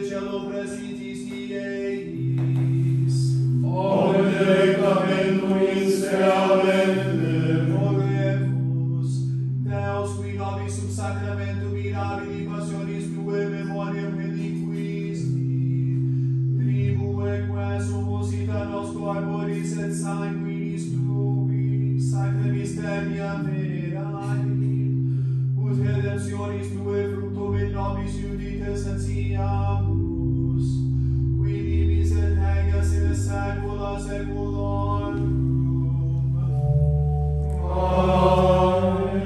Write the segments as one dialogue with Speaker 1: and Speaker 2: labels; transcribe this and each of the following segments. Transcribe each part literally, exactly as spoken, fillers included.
Speaker 1: celor preasfințis ieis,
Speaker 2: omne testamentum in seamente,
Speaker 1: oremus, Deus qui nobis sub sacramentum mirabili passionis tuae memoriam reliquisti, tribue quae sumus ita nos corporis et sanguinis tui, sacra mysteria venerai, ut redemptionis tuae fructum in nobis iudite sensiamus, qui vivis et regas in saecula saeculorum.
Speaker 2: Amen.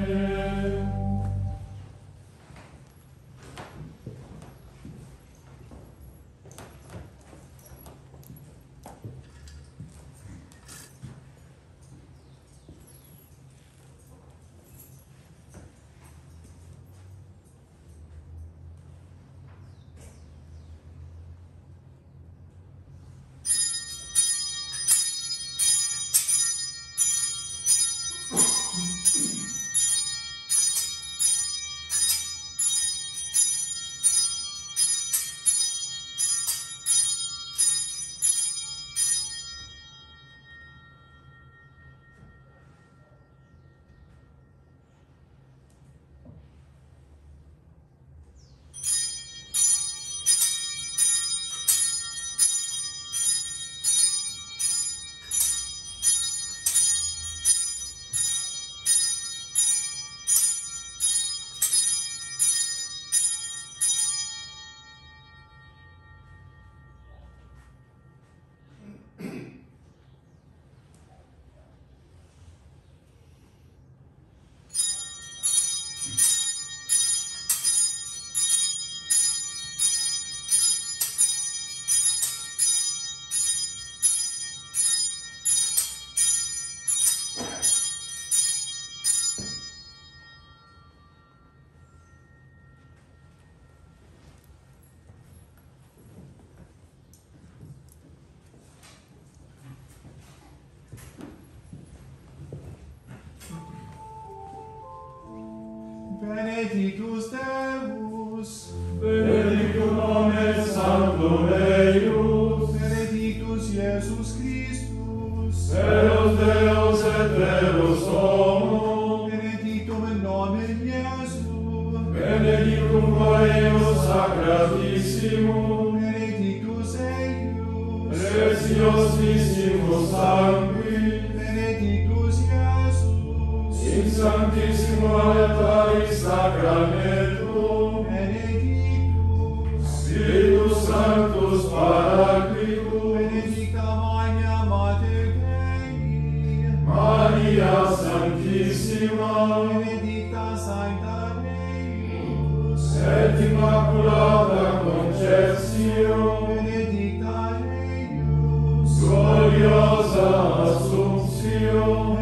Speaker 1: Benedictus Deus,
Speaker 2: Benedictum nomen Sanctum eius,
Speaker 1: benedictus Iesus Christus,
Speaker 2: Deus Deus et Deus homo,
Speaker 1: benedictum in nomen Iesu,
Speaker 2: benedictum eius sacratissimum,
Speaker 1: benedictus eius,
Speaker 2: preciosissimus sanguis,
Speaker 1: benedictus Iesus,
Speaker 2: in sanctissimo altaris sacramentum,
Speaker 1: benedictus,
Speaker 2: Spiritus Sanctus Paraclitus,
Speaker 1: benedicta Maria Mater Dei,
Speaker 2: Maria Sanctissima,
Speaker 1: benedicta Sancta Deus,
Speaker 2: et Immaculata Conceptio,
Speaker 1: benedicta Deus,
Speaker 2: gloriosa Assumptio,